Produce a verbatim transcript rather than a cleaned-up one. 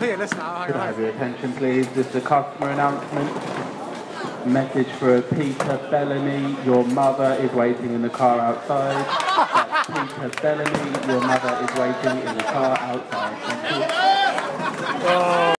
peerless now. Could I have your attention, please? This is a customer announcement. Message for Peter Bellamy. Your mother is waiting in the car outside. That's Peter Bellamy. Your mother is waiting in the car outside. Thank you. Oh.